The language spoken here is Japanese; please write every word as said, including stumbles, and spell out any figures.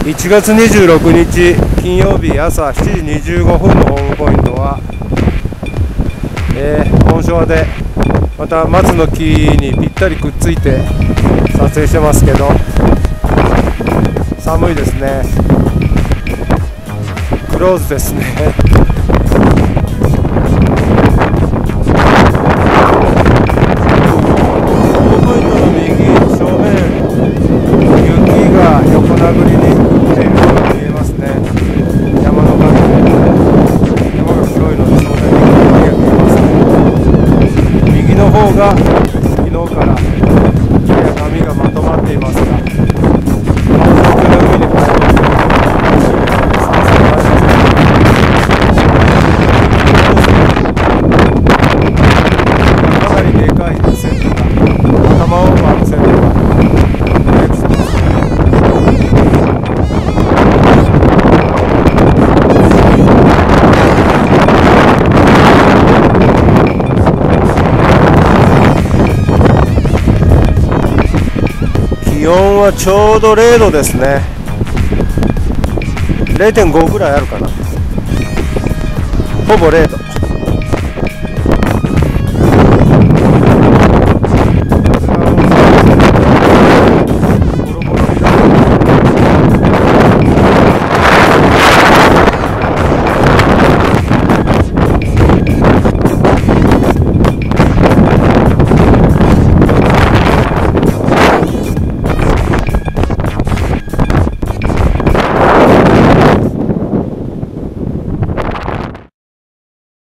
いちがつにじゅうろくにち金曜日朝しちじにじゅうごふんのホームポイントは、えー、本庄でまた松の木にぴったりくっついて撮影してますけど、寒いですね。クローズですね。横殴りに降っているように見えますね。山の影で山が黒いので、その辺に影が見えますね。右の方が昨日からやや波がまとまっていますが、上空の海に入ると寒さがありますね。かなりでかい線路が、頭を回る線路が気温はちょうどれいどですね。 れいてんご ぐらいあるかな。ほぼれいど。